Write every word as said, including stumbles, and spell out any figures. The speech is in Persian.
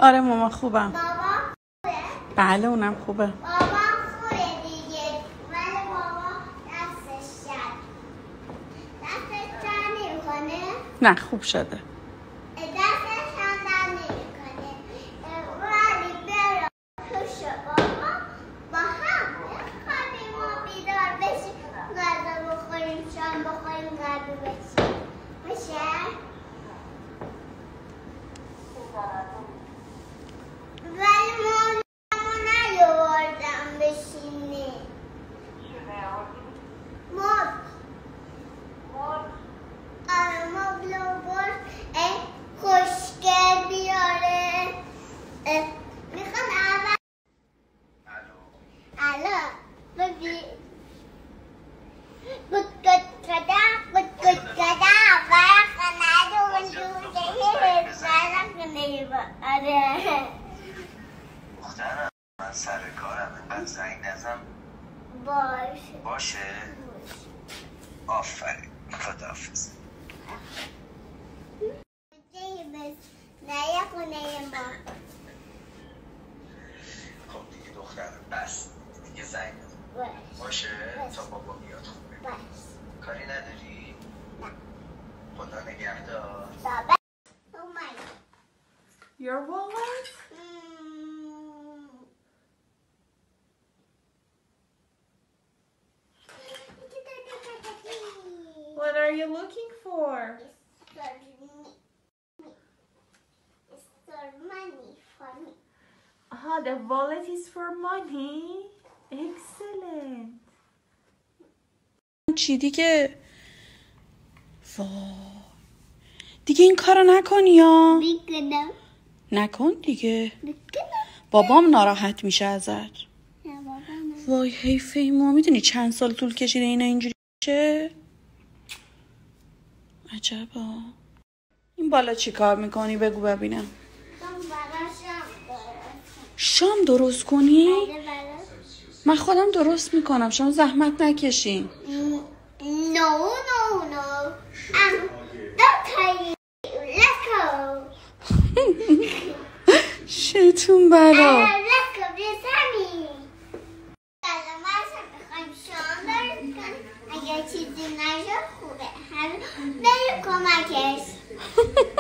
آره ماما خوبم. بابا خوبه؟ بله اونم خوبه. بابا خوبه دیگه. ولی بابا دستش شد. دستش شد نمیکنه؟ نه خوب شده. دستش هم در نمیکنه. ولی برو خوش بابا با هم بخوابیم و بیدار بشیم. غذا بخوریم، شام بخوریم، غذا بشیم. باشه؟ ولی مامانمو نیاوردم بشینه. مرغ. آره مرغ رو برد خوشگل بیاره. میخوام اول الو ببین گد گد گدا گد گد گدا برخانه دون دوده برخانه نیبا. آره دخترم من سر کارم اینقدر زنگ نزن. باشه باشه آفرین خداحافظ. نه خونه ما. خب دیگه دخترم بس دیگه زنگ نزن. باشه تا بابا بیاد خونه. کاری نداری؟ خدا نگهدار. بابا اومد. Your wallet? What are you looking for? It's for money for me. Ah, the wallet is for money. Excellent. چی دیگه؟ وای دیگه این کارو نکنی یا میکنم. نکن دیگه. میکنم. بابام ناراحت میشه ازت. نه بابا نه. وای حیفه ایما. میدونی چند سال طول کشیده اینا اینجوری شه؟ عجبا. این بالا چی کار میکنی بگو ببینم. شام درست کنی؟ من خودم درست میکنم، شما زحمت نکشین. No, no, no. Um, don't tell you. Let's go. شیطون بلا. Uh, let's go. This همین. سلام هستم. بخوایم شام درست کنیم. اگر چیزی نشد خوبه. بریم کمکش.